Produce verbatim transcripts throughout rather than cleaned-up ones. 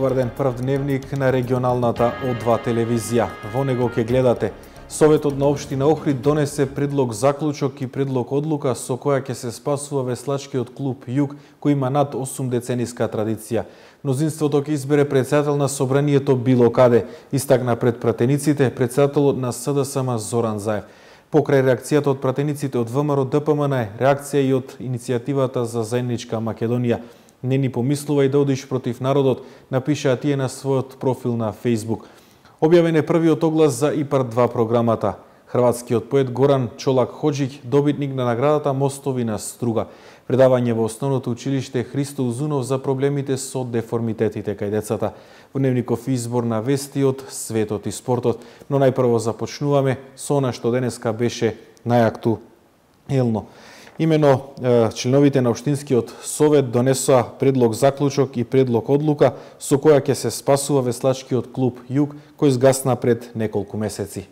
Добар ден, прв дневник на регионалната О два телевизија. Во него ќе гледате: Советот на општина Охрид донесе предлог заклучок и предлог одлука со која ќе се спасува веслачкиот клуб Југ, кој има над осум децениска традиција. Мнозинството ќе избере председател на собранието било каде, истакна пред пратениците председателот на С Д С М Зоран Заев. Покрај реакцијата од пратениците од В М Р Д П М Н, реакција и од иницијативата за заедничка Македонија. Не ни помислувај да одиш против народот, напишаа тие на својот профил на Facebook. Објавен е првиот оглас за ИПАР два програмата. Хрватскиот поет Горан Чолак Хоџиќ, добитник на наградата Мостови на струга. Предавање во основното училиште Христо Узунов за проблемите со деформитетите кај децата. Во дневников избор на вести од светот и спортот, но најпрво започнуваме со она што денеска беше најактуелно. Имено членовите на Општинскиот совет донесоа предлог заклучок и предлог одлука со која ќе се спасува веслачкиот клуб Југ, кој згасна пред неколку месеци.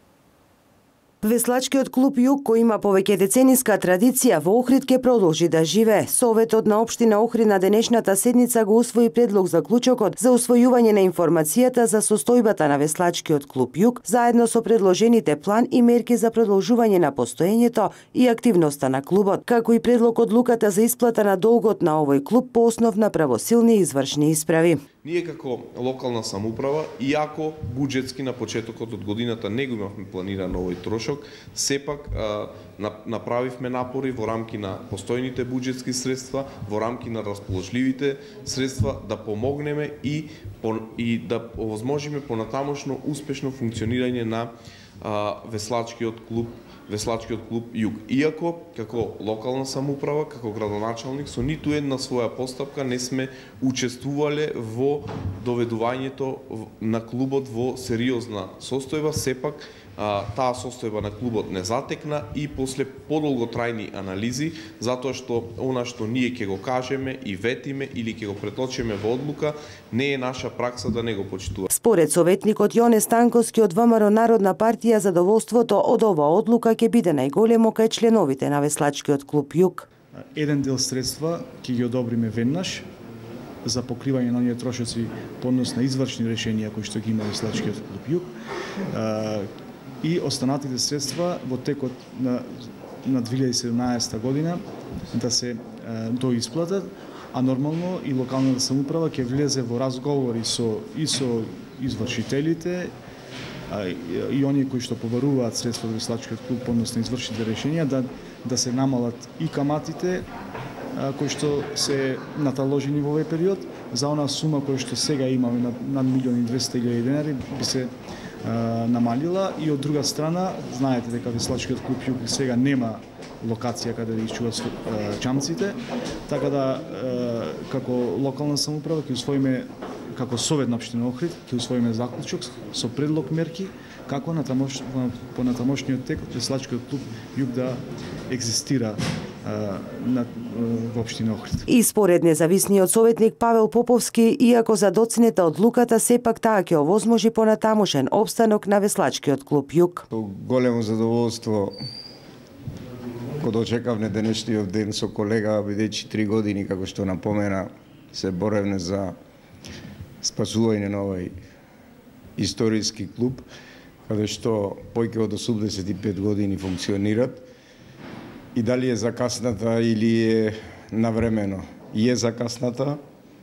Веслачкиот клуб Југ, кој има повеќе децениска традиција, во Охрид ќе продолжи да живее. Советот на општина Охрид на денешната седница го усвои предлог заклучокот за усвојување на информацијата за состојбата на веслачкиот клуб Југ, заедно со предложените план и мерки за продолжување на постоењето и активноста на клубот, како и предлог одлуката за исплата на долгот на овој клуб по основ на правосилни извршни исправи. Ние како локална самоуправа, иако буџетски на почетокот од годината не го имавме планиран овој трошок, сепак а, направивме напори во рамки на постојните буџетски средства, во рамки на расположливите средства да помогнеме и, и да овозможиме понатамошно успешно функционирање на а, веслачкиот клуб Веслачкиот клуб Југ. Иако, како локална самоуправа, како градоначалник, со ниту една своја постапка не сме учествувале во доведувањето на клубот во сериозна состојба, сепак а, таа состојба на клубот не затекна и после подолготрајни анализи, затоа што она што ние ќе го кажеме и ветиме или ќе го преточиме во одлука, не е наша пракса да не го почитува. Според советникот Јоне Станковски од В М Р Народна партија, задоволството од оваа одлука ќе биде најголемо кај членовите на веслачкиот клуб Југ. Еден дел средства ќе ги одобриме веднаш за покривање на оние трошоци по однос на извршни решенија кои што ги има веслачкиот клуб Југ, и останатите средства во текот на, на две илјади и седумнаесета година да се доисплатат, а нормално и локалната самоуправа ќе влезе во разговори со и со извршителите и, и оние кои што побаруваат средства во веслачкиот клуб по однос на извршните решенија да да се намалат и каматите кои што се наталожени во овој период. За она сума која што сега имаме над, над милион и двесте илјади денари би се а, намалила, и од друга страна знаете дека веслачкиот клуб Југ сега нема локација каде да исчуват чамците, така да а, како локална самоуправа ќе усвоиме, како совет на општина Охрид ќе усвоиме заклучок со предлог мерки како на тамош, по натамошниот тек веслачкиот клуб Југ да екзистира на во општина Охрид. И според независниот советник Павел Поповски, иако задоцнета одлуката, сепак таа ќе овозможи понатамошен опстанок на веслачкиот клуб Југ. Големо задоволство го дочекавме денешниот ден со колега, бидејќи три години, како што напомена, се боревме за спасување на овој историски клуб, каде што појќе од осумдесет и пет години функционират. И дали е закасната или е навремено? И е закасната,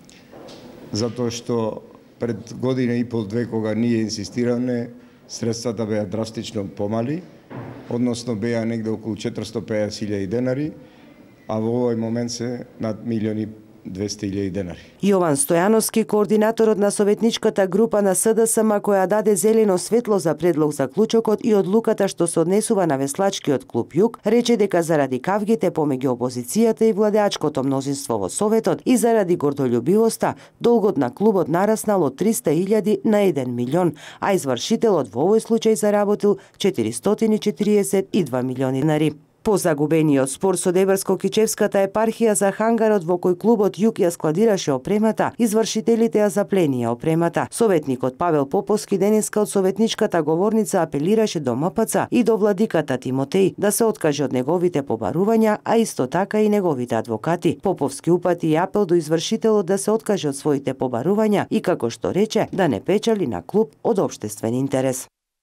затоа што пред година и пол две кога ние инсистираме, средствата беа драстично помали, односно беа негде околу четиристотини и педесет илјади денари, а во овој момент се над милион и двесте илјади денари. Јован Стојановски, координаторот на советничката група на С Д С М, која даде зелено светло за предлог заклучокот и одлуката што се однесува на веслачкиот клуб Југ, рече дека заради кавгите помеѓу опозицијата и владеачкото мнозинство во советот и заради гордолюбивоста, долгот на клубот нараснал од триста илјади на еден милион, а извршителот во овој случај заработил четиристотини и четиридесет и два милиони денари. По загубениот спор со Дебарско-Кичевската епархија за хангарот во кој клубот Јук ја складираше опремата, извршителите ја запленија опремата. Советникот Павел Поповски денеска од советничката говорница апелираше до М П Ц и до владиката Тимотеј да се откаже од неговите побарувања, а исто така и неговите адвокати. Поповски упати апел до извршителот да се откаже од своите побарувања и, како што рече, да не печали на клуб од општествен интерес.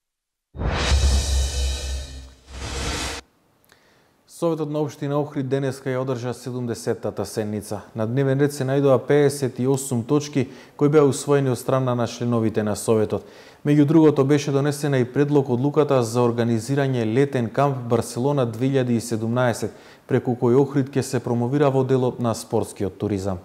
Советот на општина Охрид денеска ја одржа седумдесеттата седница. На дневен ред се најдоа пеесет и осум точки кои беа усвоени од страна на членовите на Советот. Меѓу другото беше донесена и предлог одлуката за организирање летен камп Барселона две илјади и седумнаесет, преку кој Охрид ќе се промовира во делот на спортскиот туризам.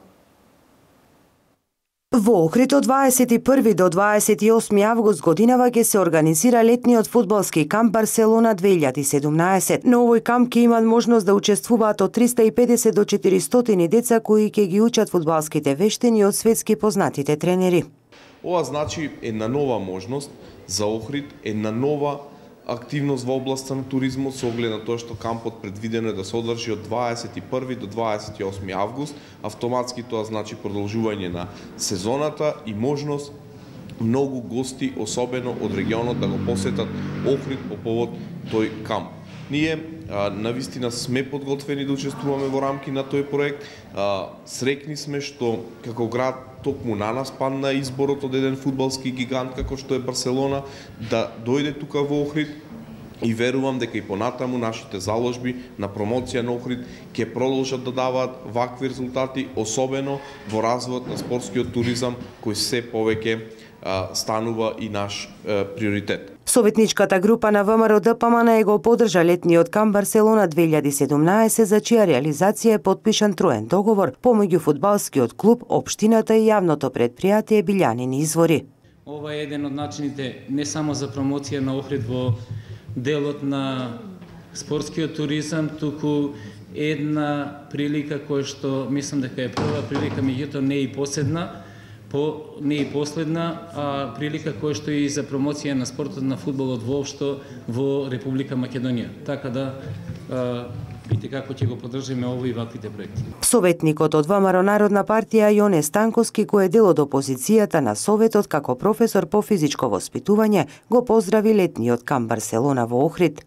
Во Охрид од дваесет и први до дваесет и осми август годинава ќе се организира летниот фудбалски камп Барселона две илјади и седумнаесет. На овој камп ќе имаат можност да учествуваат од триста и педесет до четиристотини деца кои ќе ги учат фудбалските вештини од светски познатите тренери. Ова значи една нова можност за Охрид, една нова активност во областта на туризмот со оглед на тоа што кампот предвидено е да се одржи од дваесет и први до дваесет и осми август. Автоматски тоа значи продолжување на сезоната и можност многу гости, особено од регионот, да го посетат Охрид по повод тој камп. Ние а, навистина сме подготвени да учествуваме во рамки на тој проект. А, срекни сме што како град токму на нас падна изборот од еден фудбалски гигант како што е Барселона да дојде тука во Охрид и верувам дека и понатаму нашите заложби на промоција на Охрид ќе продолжат да даваат вакви резултати, особено во развојот на спортскиот туризам кој се повеќе а, станува и наш а, приоритет. Советничката група на ВМРО Д П М Н го поддржа летниот камп Барселона две илјади и седумнаесет, за чија реализација е подпишан троен договор помеѓу фудбалскиот клуб, општината и јавното предпријатие Билјанини извори. Ова е еден од начините не само за промоција на Охрид во делот на спортскиот туризам, туку една прилика која што мислам дека е прва прилика, меѓутоа не и последна, по не и последна, а прилика која што е и за промоција на спортот на фудбалот воопшто во Република Македонија. Така да видите како ќе го поддржиме овој и ваквите проекти. Советникот од ВМРО Народна партија Јоне Станковски, кој е дел од опозицијата на Советот како професор по физичко воспитување, го поздрави летниот камп Барселона во Охрид.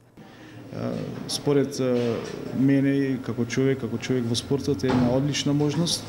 Според мене како човек, како човек во спортот е една одлична можност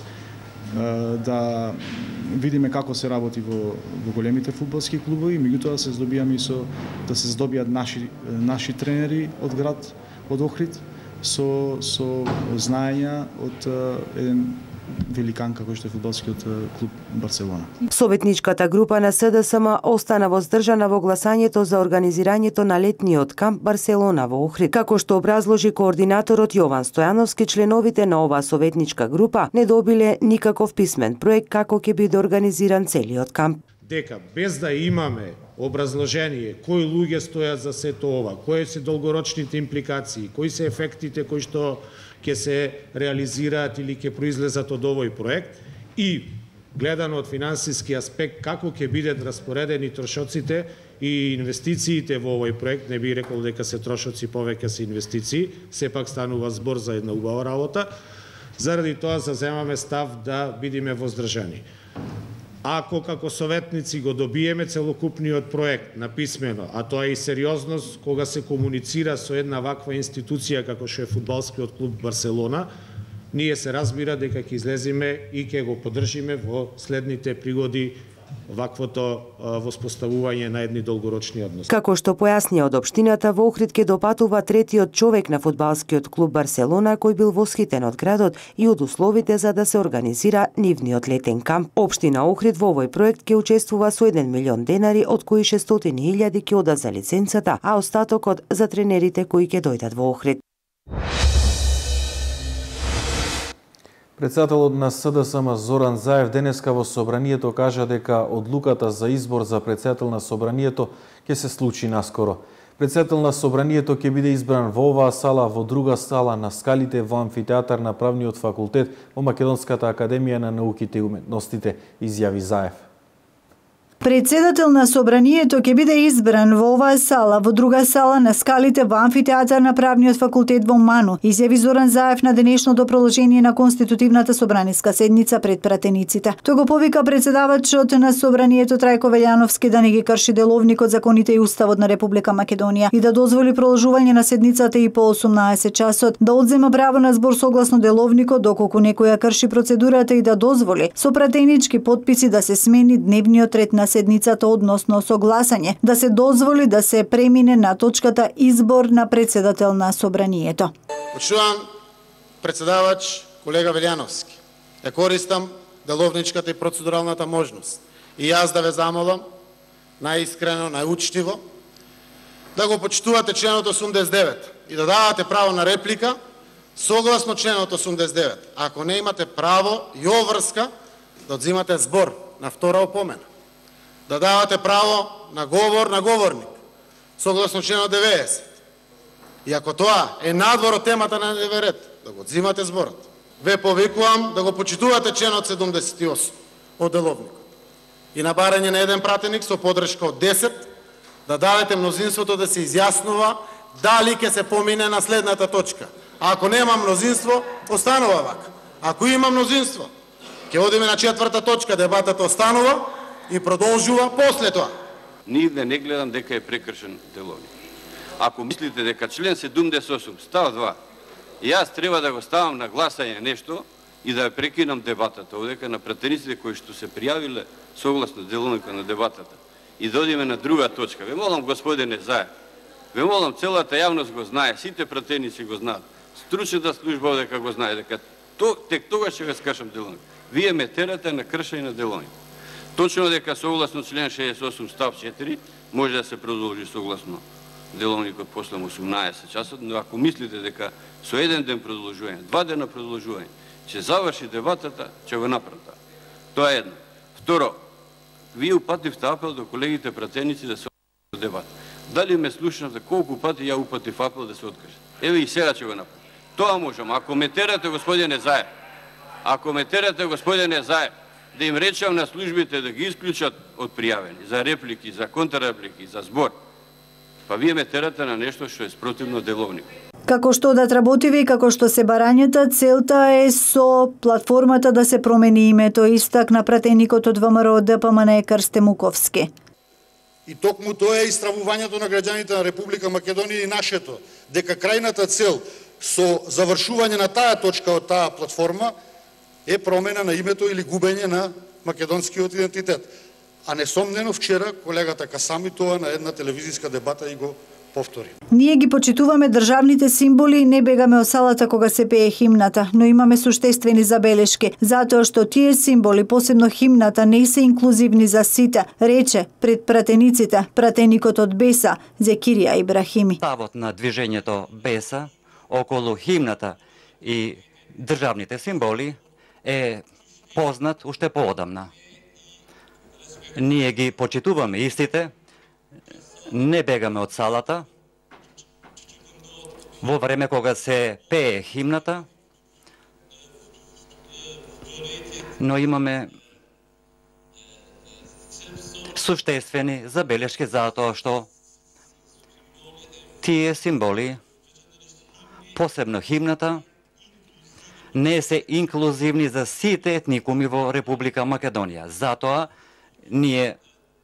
да видиме како се работи во, во големите фудбалски клубови, меѓутоа се здобиаме и со да се здобиат наши наши тренери од град, од Охрид, со со знаења од еден великан како што е фудбалскиот клуб Барселона. Советничката група на С Д С М остана воздржана во гласањето за организирањето на летниот камп Барселона во Охрид. Како што образложи координаторот Јован Стојановски, членовите на оваа советничка група не добиле никаков писмен проект како ќе биде организиран целиот камп. Дека без да имаме образложение кои луѓе стојат за сето ова, кои се долгорочните импликации, кои се ефектите кои што ќе се реализираат или ќе произлезат од овој проект и гледано од финансиски аспект како ќе бидат распоредени трошоците и инвестициите во овој проект, не би рекол дека се трошоци, повеќе се инвестиции, сепак станува збор за една убава работа. Заради тоа заземаме став да бидеме воздржани. Ако како советници го добиеме целокупниот проект написмено, а тоа е и сериозност кога се комуницира со една ваква институција како што е фудбалскиот клуб Барселона, ние се разбира дека ќе излеземе и ќе го поддржиме во следните пригоди ваквото воспоставување на едни долгорочни односи. Како што појасни од општината, во Охрид ќе допатува третиот човек на фудбалскиот клуб Барселона кој бил восхитен од градот и од условите за да се организира нивниот летен камп. Општина Охрид во овој проект ќе учествува со еден милион денари, од кои шестстотини илјади ќе одат за лиценцата, а остатокот за тренерите кои ќе дојдат во Охрид. Председателот на С Д С М Зоран Заев денеска во собранието кажа дека одлуката за избор за председател на собранието ќе се случи наскоро. Председател на собранието ќе биде избран во оваа сала, во друга сала на скалите во амфитеатар на Правниот факултет во Македонската академија на науките и уметностите, изјави Заев. Председател на собранието ќе биде избран во оваа сала, во друга сала на скалите во амфитеатар на Правниот факултет во Ману, изјави Зоран Заев на денешното продолжение на конститутивната собраниска седница пред пратениците. Тој го повика председавачот на собранието Трајко Велјановски да не ги крши деловникот, законите и уставот на Република Македонија и да дозволи продолжување на седницата и по осумнаесет часот, да одзема право на збор согласно деловникот доколку некоја крши процедурата и да дозволи со пратенички потписи да се смени дневниот ред на седницата, односно со гласање да се дозволи да се премине на точката избор на председател на собранието. Почувам председавач колега Велјановски. Ја користам деловничката и процедуралната можност. И јас да ве замолам најискрено, најучтиво да го почитувате членот осумдесет и девет и да давате право на реплика согласно членот осумдесет и девет. Ако не имате право и обврска да одзимате збор на втора опомена, да давате право на говор на говорник согласно членот деветдесет. И ако тоа е надвор од темата на дневен ред, да го одзимате зборот. Ве повикувам да го почитувате членот седумдесет и осум од деловникот. И на барање на еден пратеник со подршка од десет да дадете мнозинството да се изјаснува дали ќе се помине на следната точка. А ако нема мнозинство, останува вака. Ако има мнозинство, ќе одиме на четврта точка, дебатата останува и продолжува после тоа. Нигде не гледам дека е прекршен деловник. Ако мислите дека член седумдесет и осум став два, јас треба да го ставам на гласање нешто и да ја прекинам дебатата одека на пратениците кои што се пријавиле согласно деловникот на дебатата и да одиме на друга точка. Ве молам, господине Заев, ве молам, целата јавност го знае, сите пратеници го знаат, стручната служба одека го знае, дека то, тек тогаш ќе го скажам деловник. Вие ме терате на кршење на деловник. Точно дека согласно член шеесет и осум став четири може да се продолжи согласно деловникот после осумнаесет часот, но ако мислите дека со еден ден продолжување, два дена продолжување, ќе заврши дебатата, ќе го направите. Тоа е едно. Второ, вие упативте апел до колегите пратеници да се откажат дебат. Дали ме слушнавте колку пати ја упатив апел да се откажат? Еве и сега ќе го направам. Тоа можам. Ако ме терате, господине Заев, ако ме терате, господине Заев, да им речам на службите да ги исклучат од пријавени за реплики, за контрреплики, за збор, па вие ме терате на нешто што е спротивно деловник. Како што да работиви и како што се барањата, целта е со платформата да се промени името, истакна пратеникот од ВМРО Д П М Н Крсте Муковски. И токму тоа е истравувањето на граѓаните на Република Македонија и нашето, дека крајната цел со завршување на таа точка од таа платформа е промена на името или губење на македонскиот идентитет. А несомнено вчера колегата Касами тоа на една телевизиска дебата и го повтори. Ние ги почитуваме државните символи и не бегаме од салата кога се пее химната, но имаме суштествени забелешки, затоа што тие символи, посебно химната, не се инклузивни за сите, рече пред пратениците пратеникот од Беса, Зекирија Ибрахими. Ставот на движењето Беса околу химната и државните символи е познат уште поодамна. Ние ги почитуваме истите, не бегаме од салата, во време кога се пее химната, но имаме суштествени забелешки за тоа што тие символи, посебно химната, не се инклузивни за сите етникуми во Република Македонија. Затоа ние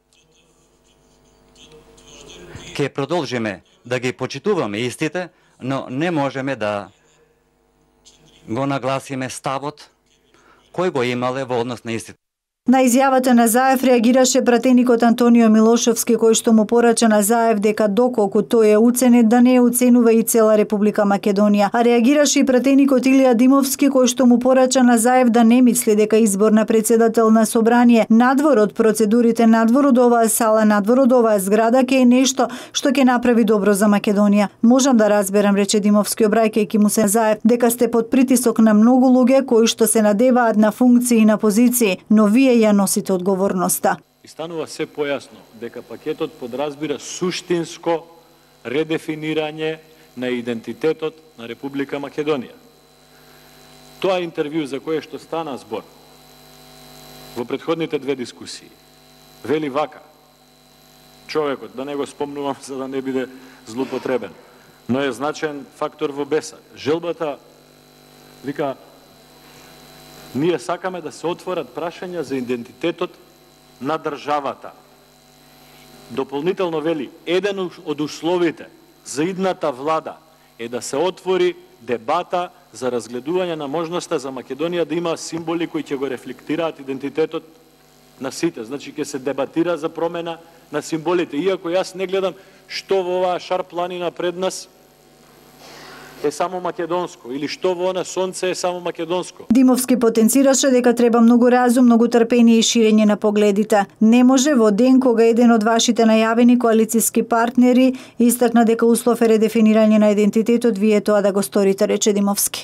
ќе продолжиме да ги почитуваме истите, но не можеме да го нагласиме ставот кој го имале во однос на истите. На изјавата на Заев реагираше пратеникот Антонио Милошовски, кој што му порача на Заев дека доколку тој е уценет да не оценува и цела Република Македонија. А реагираше и пратеникот Илија Димовски, кој што му порача на Заев да не мисли дека избор на председател на собрание надвор од процедурите, надвор од оваа сала, надвор од оваа зграда ќе е нешто што ќе направи добро за Македонија. Можам да разберам, рече Димовски, обраќајќи му се Заев, дека сте под притисок на многу луѓе кои што се надеваат на функции и на позиции, но вие ја носите одговорноста. И станува се појасно дека пакетот подразбира суштинско редефинирање на идентитетот на Република Македонија. Тоа интервју за кое што стана збор во претходните две дискусии вели вака. Човекот, да не го спомнувам за да не биде злоупотребен, но е значаен фактор во беса. Желбата вика, ние сакаме да се отворат прашања за идентитетот на државата. Дополнително вели, еден од условите за идната влада е да се отвори дебата за разгледување на можноста за Македонија да има символи кои ќе го рефлектираат идентитетот на сите. Значи, ќе се дебатира за промена на символите. Иако јас не гледам што во оваа шар планина пред нас е само македонско или што во она сонце е само македонско. Димовски потенцираше дека треба многу разум, многу трпение и ширење на погледите. Не може во ден кога еден од вашите најавени коалициски партнери истакна дека услов е редефинирање на идентитетот, вие тоа да го сторите, рече Димовски.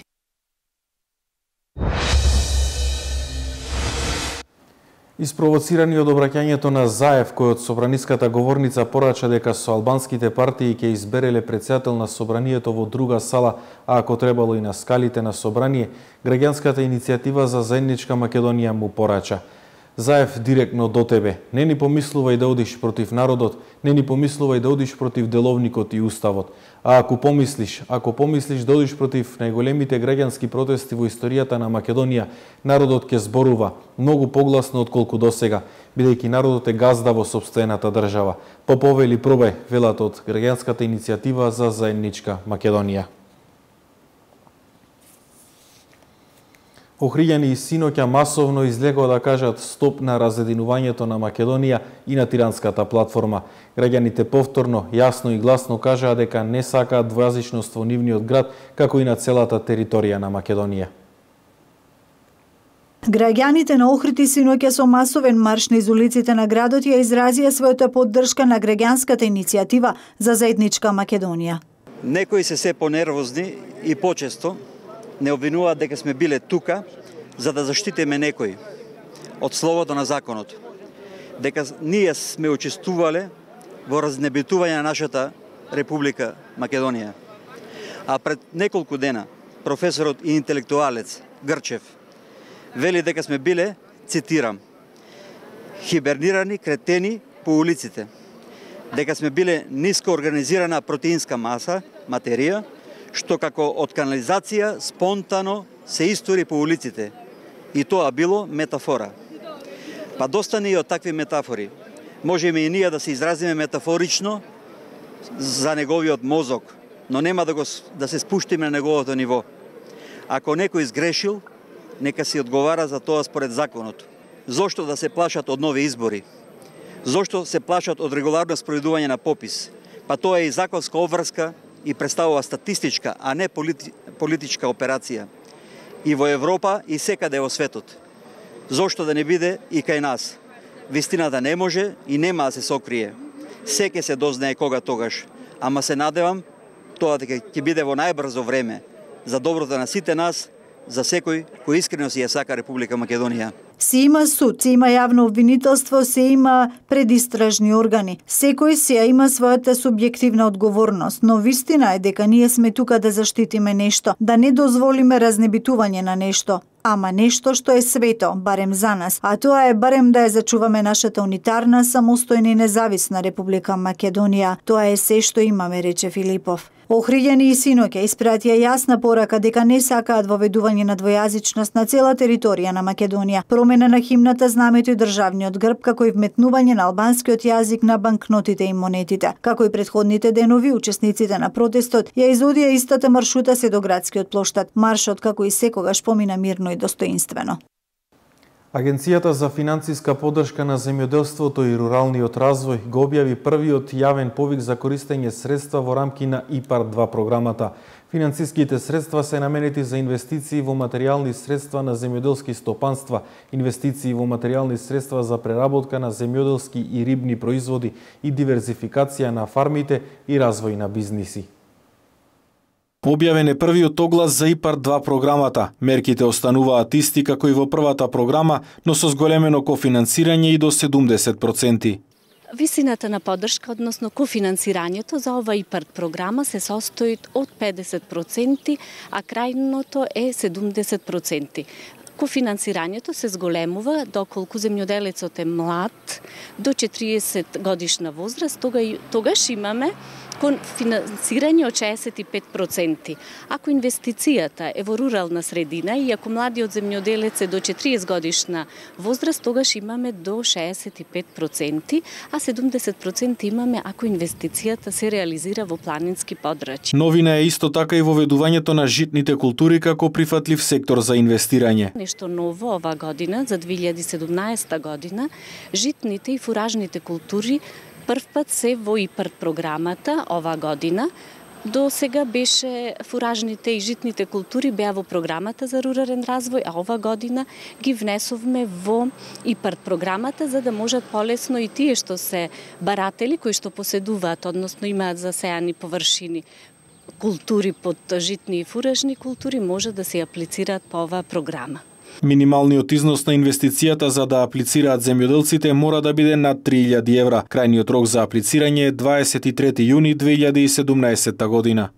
Испровоцирани од обраќањето на Заев, кој од собраниската говорница порача дека со албанските партии ќе избереле претседател на собранието во друга сала, а ако требало и на скалите на собрание, граѓанската иницијатива за заедничка Македонија му порача: Заев, директно до тебе, не ни помислувај да одиш против народот, не ни помислувај да одиш против деловникот и уставот. А ако помислиш, ако помислиш да одиш против најголемите граѓански протести во историјата на Македонија, народот ќе зборува многу погласно отколку досега, бидејќи народот е газда во сопствената држава. Попове или пробај, велат од граѓанската иницијатива за заедничка Македонија. Охриѓани и синоќа масовно излегоа да кажат стоп на разединувањето на Македонија и на тиранската платформа. Граѓаните повторно, јасно и гласно кажаа дека не сакаат двојазичност во нивниот град, како и на целата територија на Македонија. Граѓаните на Охрид и синоќа со масовен марш низ улиците на градот ја изразија својата поддршка на граѓанската иницијатива за заедничка Македонија. Некои се се понервозни и почесто не обвинуваат дека сме биле тука за да заштитиме некој од словото на законот. Дека ние сме учествувале во разнебитување на нашата Република Македонија. А пред неколку дена професорот и интелектуалец Грчев вели дека сме биле, цитирам, хибернирани кретени по улиците, дека сме биле ниско организирана протеинска маса, материја, што како од канализација спонтано се истори по улиците. И тоа било метафора. Па достани и од такви метафори. Можеме и ние да се изразиме метафорично за неговиот мозок, но нема да, го, да се спуштиме на неговото ниво. Ако некој изгрешил, нека си одговара за тоа според законот. Зошто да се плашат од нови избори? Зошто се плашат од регуларно спроведување на попис? Па тоа е и законска обврска и представува статистичка, а не полити... политичка операција. И во Европа, и секаде во светот. Зошто да не биде и кај нас? Вистината не може и нема да се сокрие. Се ќе се дознае кога тогаш. Ама се надевам тоа дека ќе биде во најбрзо време за доброто на сите нас, за секој кој искрено си ја сака Република Македонија. Се има суд, се има јавно обвинителство, се има предистражни органи. Секој се има својата субјективна одговорност, но вистина е дека ние сме тука да заштитиме нешто, да не дозволиме разнебитување на нешто, ама нешто што е свето, барем за нас, а тоа е барем да ја зачуваме нашата унитарна, самостојна и независна Република Македонија. Тоа е се што имаме, рече Филипов. Охриѓани и синоќа испратија јасна порака дека не сакаат воведување на двојазичност на цела територија на Македонија, промена на химната, знамето и државниот грб, како и вметнување на албанскиот јазик на банкнотите и монетите. Како и претходните денови, учесниците на протестот ја изодија истата маршрута се до градскиот плоштад. Маршот, како и секогаш, помина мирно и достоинствено. Агенцијата за финансиска поддршка на земјоделството и руралниот развој го објави првиот јавен повик за користење средства во рамки на ИПАР два програмата. Финансиските средства се наменети за инвестиции во материјални средства на земјоделски стопанства, инвестиции во материјални средства за преработка на земјоделски и рибни производи и диверзификација на фармите и развој на бизниси. Објавен е првиот оглас за ИПАР два програмата. Мерките остануваат исти како и во првата програма, но со зголемено кофинансирање и до седумдесет проценти. Висината на поддршка, односно кофинансирањето за ова ИПАР програма се состои од педесет проценти, а крајното е седумдесет проценти. Кофинансирањето се зголемува доколку земјоделецот е млад до четириесет годишна возраст, тога, тогаш имаме финансирање од шеесет и пет проценти. Ако инвестицијата е во рурална средина и ако младиот земјоделец е до четириесет годишна возраст, тогаш имаме до шеесет и пет проценти, а седумдесет проценти имаме ако инвестицијата се реализира во планински подрачја. Новина е исто така и воведувањето на житните култури како прифатлив сектор за инвестирање. Нешто ново ова година, за две илјади и седумнаесета година, житните и фуражните култури прв пат се во ИПАРД програмата ова година. До сега беше фуражните и житните култури беа во програмата за рурален развој, а ова година ги внесовме во ИПАРД програмата за да можат полесно и тие што се баратели кои што поседуваат, односно имаат засејани површини култури под житни и фуражни култури, може да се аплицираат по оваа програма. Минималниот износ на инвестицијата за да аплицираат земјоделците мора да биде над три илјади евра. Крајниот рок за аплицирање е дваесет и трети јуни две илјади и седумнаесета година.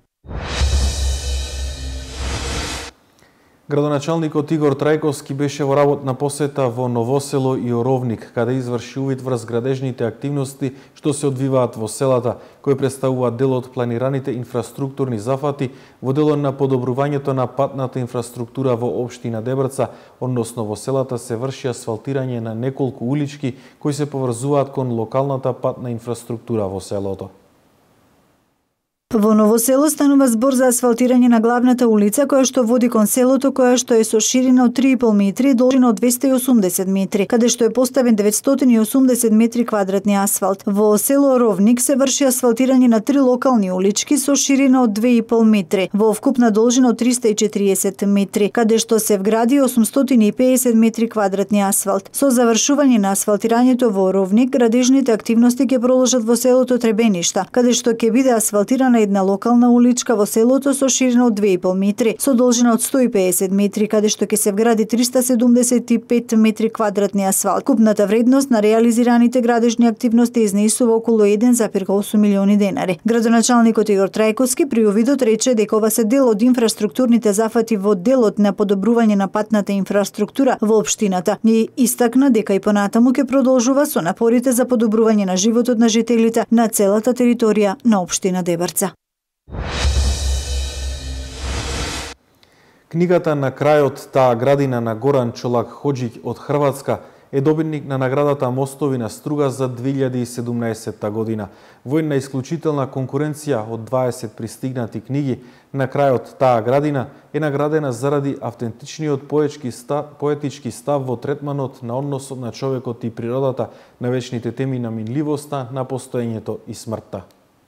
Градоначалникот Игор Трајковски беше во работна посета во Новосело и Оровник, каде изврши увид врз градежните активности што се одвиваат во селата, кои представуваат дел од планираните инфраструктурни зафати во делот на подобрувањето на патната инфраструктура во општина Дебрца, односно во селата се врши асфалтирање на неколку улички кои се поврзуваат кон локалната патна инфраструктура во селото. Во Новосело станува збор за асфалтирање на главната улица која што води кон селото, која што е со ширина од три и пол метри и должина од двесте и осумдесет метри, каде што е поставен деветстотини и осумдесет метри квадратни асфалт. Во село Оровник се врши асфалтирање на три локални улички со ширина од две и пол метри, во вкупна должина од триста и четириесет метри, каде што се вгради осумстотини и педесет метри квадратни асфалт. Со завршување на асфалтирањето во Оровник, градежните активности ќе продолжат во селото Требеништа, каде што ќе биде асфалтирана една локална уличка во селото со ширина од две и пол метри, со должина од сто и педесет метри, каде што ќе се вгради триста седумдесет и пет метри квадратни асфалт. Купната вредност на реализираните градежни активности изнесува околу еден зарез осум милиони денари. Градоначалникот Игор Трајковски при увидот рече дека ова се дел од инфраструктурните зафати во делот на подобрување на патната инфраструктура во општината и истакна дека и понатаму ќе продолжува со напорите за подобрување на животот на жителите на целата територија на општина Дебрца. Книгата На крајот таа градина на Горан Чолак Хоџиќ од Хрватска е добитник на наградата Мостови на Струга за две илјади и седумнаесета година. Во една исклучителна конкуренција од дваесет пристигнати книги, На крајот таа градина е наградена заради автентичниот поетички став, поетички став во третманот на односот на човекот и природата, на вечните теми на минливоста, на постоењето и смртта.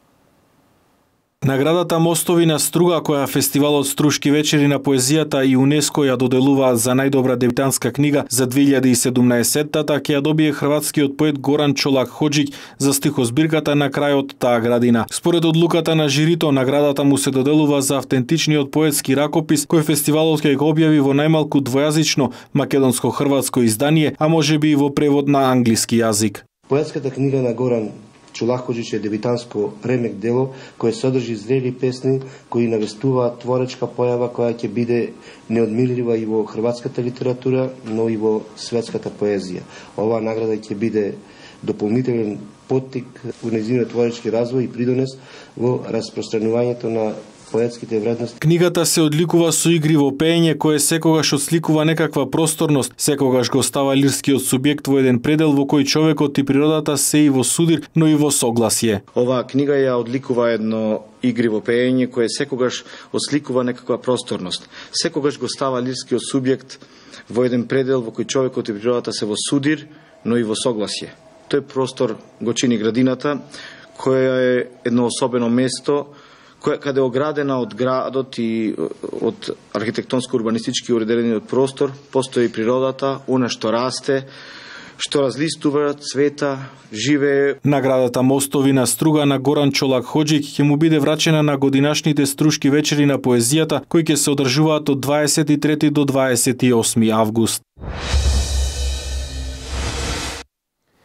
Наградата Мостови на Струга, која фестивалот Струшки вечери на поезијата и УНЕСКО ја доделуваат за најдобра дебютантска книга за две илјади и седумнаесета, ќе ја добие хрватскиот поет Горан Чолак Хоџиќ за стихозбирката На крајот таа градина. Според одлуката на жирито, наградата му се доделува за автентичниот поетски ракопис кој фестивалот ќе го објави во најмалку двојазично македонско-хрватско издание, а можеби и во превод на англиски јазик. Поетската книга на Горан Чолак Хоџиќ е дебютантско ремек дело кое содржи зрели песни кои навестуваат творечка појава која ќе биде неодмирлива и во хрватската литература, но и во светската поезија. Оваа награда ќе биде дополнителен поттик во нејзиниот творечки развој и придонес во распространувањето на поетските вредности. Книгата се одликува со игриво пеење кое секогаш отсликува некаква просторност, секогаш го става лирскиот субјект во еден предел во кој човекот и природата се и во судир, но и во согласие. Оваа книга ја одликува едно игриво пеење кое секогаш отсликува некаква просторност. Секогаш го става лирскиот субјект во еден предел во кој човекот и природата се во судир, но и во согласие. Тој простор го чини градината, која е едно особено место која каде е оградена од градот и од архитектонско-урбанистички уредениот простор, постои природата, она што расте, што разлистува, цвета, живее. Наградата Мостови на Струга на Горан Чолак Хоџиќ ќе му биде врачена на годинашните Струшки вечери на поезијата, кои ќе се одржуваат од дваесет и трети до дваесет и осми август.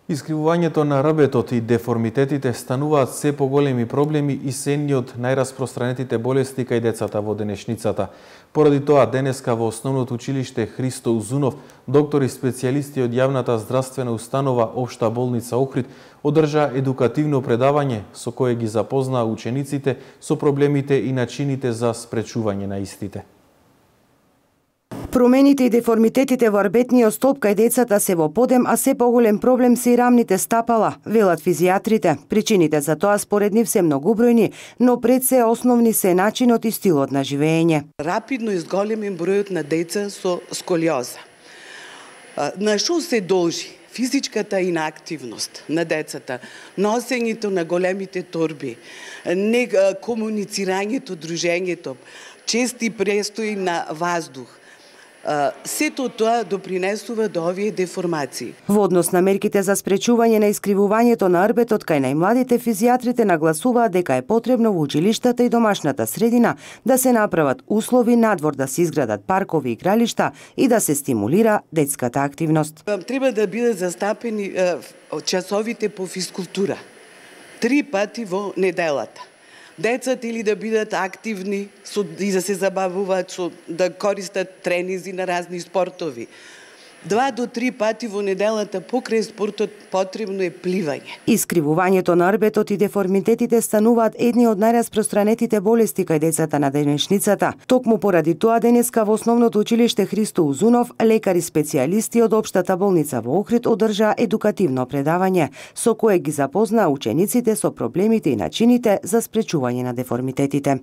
Искривувањето на рбетот и деформитетите стануваат се поголеми проблеми и се едни од најраспространетите болести кај децата во денешницата. Поради тоа, денеска во Основното училиште Христо Узунов, доктори специјалисти од јавната здравствена установа Општа болница Охрид одржа едукативно предавање со кое ги запознаа учениците со проблемите и начините за спречување на истите. Промените и деформитетите во рбетниот столб кај децата се во подем, а се поголем проблем се и рамните стапала, велат физијатрите. Причините за тоа според нив се многобројни, но пред се основни се начинот и стилот на живење. Рапидно изголемен бројот на деца со сколиоза. На што се должи? Физичката инаактивност на децата, носењето на големите торби, не комуницирањето, дружењето, чести престои на воздух. Сето тоа допринесува до овие деформации. Во однос на мерките за спречување на искривувањето на рбетот кај најмладите, физијатрите нагласуваат дека е потребно во училиштата и домашната средина да се направат услови надвор да се изградат паркови и игралишта и да се стимулира детската активност. Треба да бидат застапени часовите по физкултура. Три пати во неделата. Децата или да бидат активни со, и да се забавуваат, со, да користат тренизи на разни спортови. Два до три пати во неделата покрај спортот потребно е пливање. Искривувањето на рбетот и деформитетите стануваат едни од најраспространетите болести кај децата на денешницата. Токму поради тоа денеска во Основното училиште Христо Узунов, лекари специјалисти од Општата болница во Охрид одржа едукативно предавање, со кое ги запознаа учениците со проблемите и начините за спречување на деформитетите.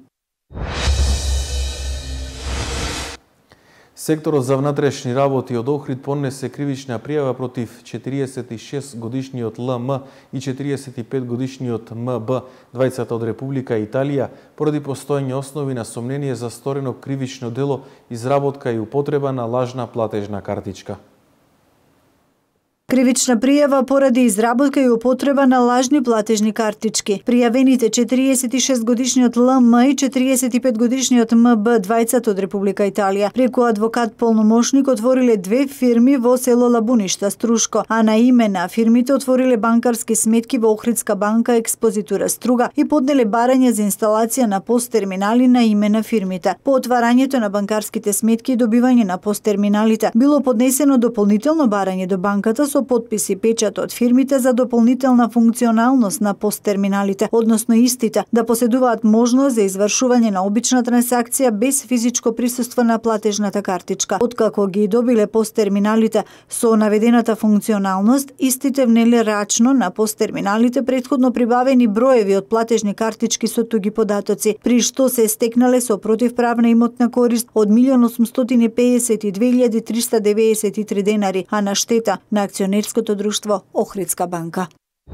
Секторот за внатрешни работи од Охрид поднесе кривична пријава против четириесет и шест годишниот Л М и четириесет и пет годишниот М Б, двајцата од Република Италија, поради постоење основи на сомнение за сторено кривично дело, изработка и употреба на лажна платежна картичка. Кривична пријава поради изработка и употреба на лажни платежни картички. Пријавените четириесет и шест годишниот Л М и четириесет и пет годишниот М Б, двајцата од Република Италија, преку адвокат полномошник отвориле две фирми во село Лабуништа, Струшко, а на име на фирмите отвориле банкарски сметки во Охридска банка Експозитура Струга и поднеле барање за инсталација на посттерминали на име на фирмите. По отварањето на банкарските сметки и добивање на посттерминалите било поднесено дополнително барање до банката со подпис и печат од фирмите за дополнителна функционалност на посттерминалите, односно истите да поседуваат можност за извршување на обична трансакција без физичко присуство на платежната картичка. Откако ги добиле посттерминалите со наведената функционалност, истите внеле рачно на посттерминалите претходно прибавени броеви од платежни картички со туги податоци, при што се стекнале со противправна имотна корист од милион осумстотини и педесет и две илјади триста деведесет и три денари, а на штета на акционерското друштво Охридска банка.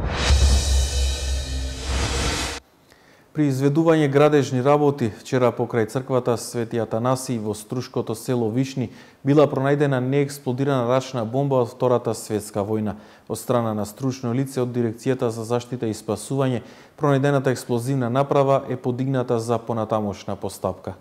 При изведување градежни работи вчера покрај црквата Свети Атанасий во Струшкото село Вишни била пронајдена неексплодирана рачна бомба од Втората светска војна. Од страна на стручно лице од Дирекцијата за заштита и спасување, пронајдената експлозивна направа е подигната за понатамошна постапка.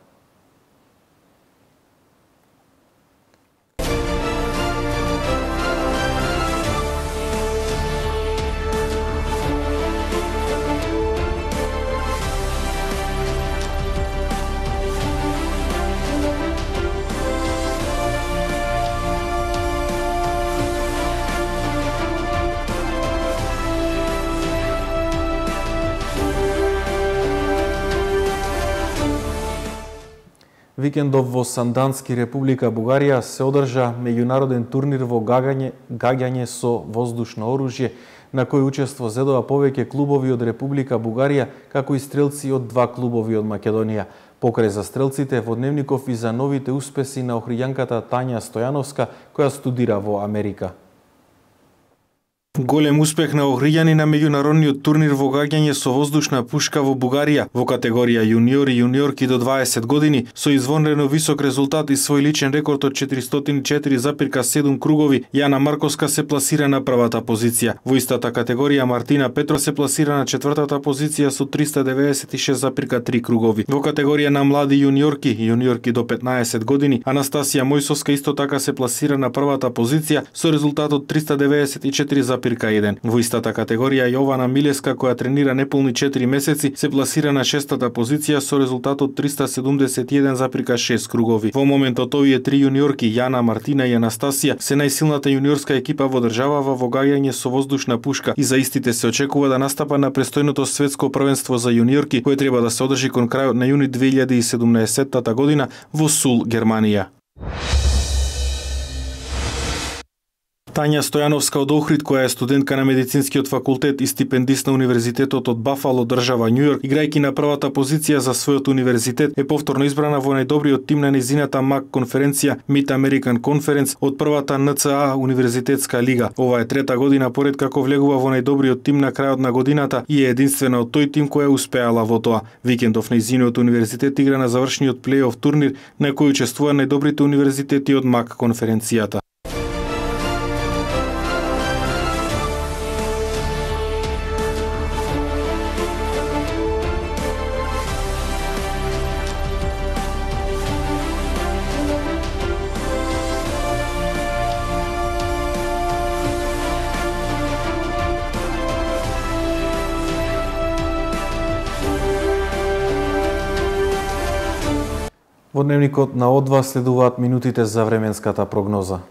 Викендов во Сандански, Република Бугарија, се одржа меѓународен турнир во гагање, гаѓање со воздушно оружје, на кој учество зедоа повеќе клубови од Република Бугарија, како и стрелци од два клубови од Македонија. Покрај за стрелците во дневников и за новите успеси на охријанката Тања Стојановска, која студира во Америка. Голем успех на охријани на меѓународниот турнир во гаѓање со воздушна пушка во Бугарија во категорија јуниори и јуниорки до дваесет години со извонредно висок резултат и свој личен рекорд од четиристотини и четири запирка седум кругови. Јана Марковска се пласира на првата позиција. Во истата категорија Мартина Петро се пласира на четвртата позиција со триста деветдесет и шест запирка три кругови. Во категорија на млади јуниорки и јуниорки до петнаесет години Анастасија Мојсовска исто така се пласира на првата позиција со резултат од триста деветдесет и четири запирка еден. Во истата категорија Јована Милеска, која тренира неполни четири месеци, се пласира на шестата позиција со резултатот триста седумдесет и еден запирка шест кругови. Во моментот овие три јуниорки, Јана, Мартина и Анастасија, се најсилната јуниорска екипа во државава во гаѓање со воздушна пушка и за истите се очекува да настапа на престојното светско првенство за јуниорки, кое треба да се одржи кон крајот на јуни две илјади и седумнаесеттата година во Сул, Германија. Тања Стојановска од Охрид, која е студентка на медицинскиот факултет и стипендист на Универзитетот од Бафало, држава Њујорк, играјќи на првата позиција за својот универзитет, е повторно избрана во најдобриот тим на незината МАК конференција Mid American Conference од првата Н Ц А универзитетска лига. Ова е трета година поред како влегува во најдобриот тим на крајот на годината и е единствена од тој тим која успеала во тоа. Викендов нејзиниот универзитет игра на завршниот плей-оф турнир на кој учествува најдобрите универзитети од МАК конференцијата. Во дневникот на О два следуваат минутите за временската прогноза.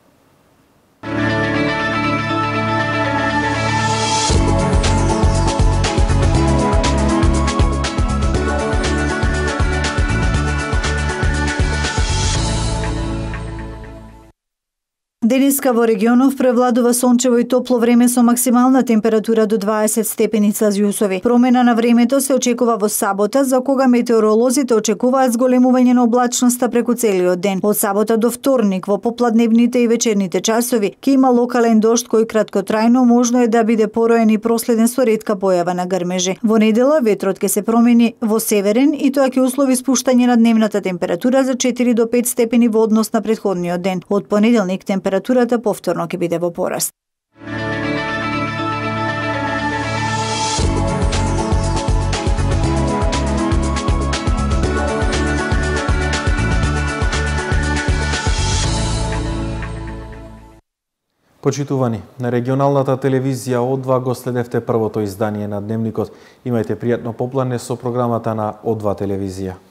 Денеска во регионов превладува сончево и топло време со максимална температура до дваесет степени Целзиусови. Промена на времето се очекува во сабота, за кога метеоролозите очекуваат зголемување на облачноста преку целиот ден. Од сабота до вторник во попладневните и вечерните часови ќе има локален дожд кој краткотрајно можно е да биде пороен и проследен со ретка појава на грмежи. Во недела ветрот ќе се промени во северен и тоа ќе услови спуштање на дневната температура за четири до пет степени во однос на претходниот ден. Од понеделник температурата повторно ќе биде во пораст. Почитувани, на регионалната телевизија О два го следевте првото издание на Дневникот. Имајте пријатно поплане со програмата на О два телевизија.